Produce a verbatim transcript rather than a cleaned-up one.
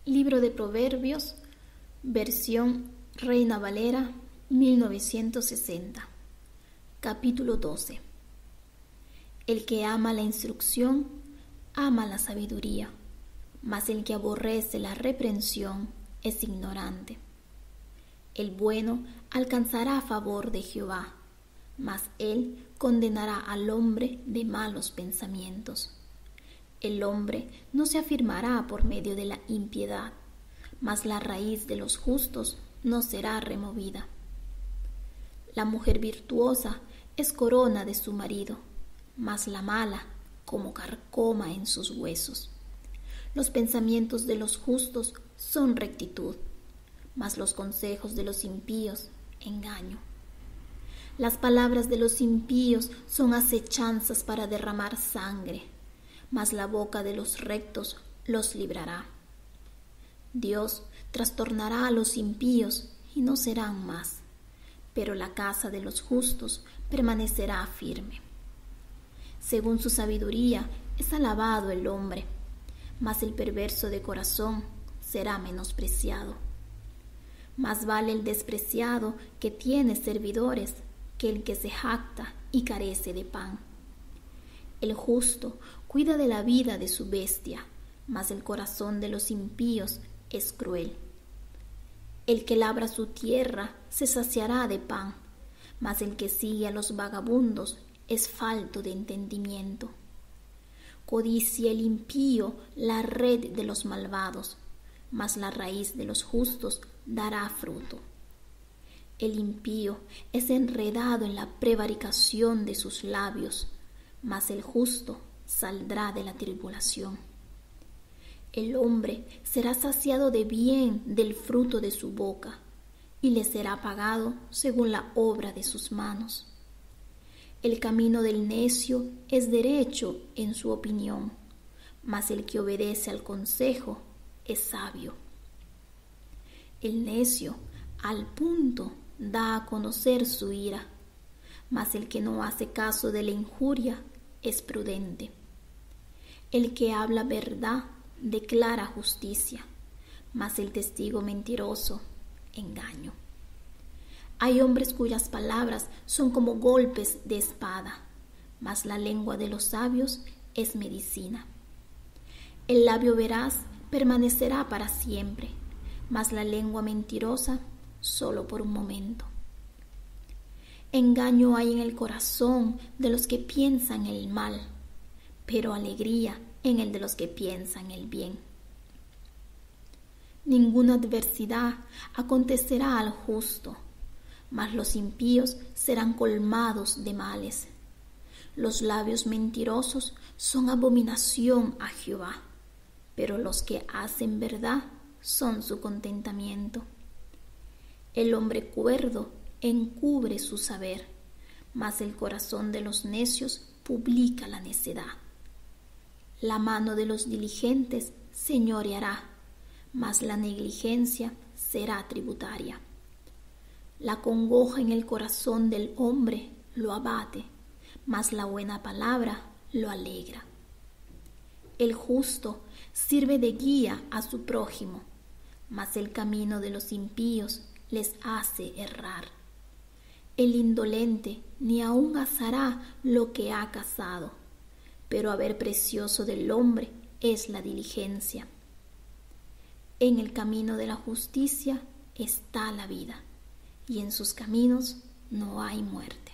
Libro de Proverbios, versión Reina Valera, mil novecientos sesenta. Capítulo doce. El que ama la instrucción, ama la sabiduría, mas el que aborrece la reprensión es ignorante. El bueno alcanzará favor de Jehová, mas él condenará al hombre de malos pensamientos. El hombre no se afirmará por medio de la impiedad, mas la raíz de los justos no será removida. La mujer virtuosa es corona de su marido, mas la mala como carcoma en sus huesos. Los pensamientos de los justos son rectitud, mas los consejos de los impíos engaño. Las palabras de los impíos son acechanzas para derramar sangre, mas la boca de los rectos los librará. Dios trastornará a los impíos y no serán más, pero la casa de los justos permanecerá firme. Según su sabiduría es alabado el hombre, mas el perverso de corazón será menospreciado. Más vale el despreciado que tiene servidores que el que se jacta y carece de pan. El justo cuida de la vida de su bestia, mas el corazón de los impíos es cruel. El que labra su tierra se saciará de pan, mas el que sigue a los vagabundos es falto de entendimiento. Codicia el impío la red de los malvados, mas la raíz de los justos dará fruto. El impío es enredado en la prevaricación de sus labios, mas el justo saldrá de la tribulación. El hombre será saciado de bien del fruto de su boca, y le será pagado según la obra de sus manos. El camino del necio es derecho en su opinión, mas el que obedece al consejo es sabio. El necio al punto da a conocer su ira, mas el que no hace caso de la injuria es prudente. El que habla verdad declara justicia, mas el testigo mentiroso engaño. Hay hombres cuyas palabras son como golpes de espada, mas la lengua de los sabios es medicina. El labio veraz permanecerá para siempre, mas la lengua mentirosa solo por un momento. Engaño hay en el corazón de los que piensan el mal, pero alegría en el de los que piensan el bien. Ninguna adversidad acontecerá al justo, mas los impíos serán colmados de males. Los labios mentirosos son abominación a Jehová, pero los que hacen verdad son su contentamiento. El hombre cuerdo encubre su saber, mas el corazón de los necios publica la necedad. La mano de los diligentes señoreará, mas la negligencia será tributaria. La congoja en el corazón del hombre lo abate, mas la buena palabra lo alegra. El justo sirve de guía a su prójimo, mas el camino de los impíos les hace errar. El indolente ni aun asará lo que ha cazado, pero haber precioso del hombre es la diligencia. En el camino de la justicia está la vida, y en sus caminos no hay muerte.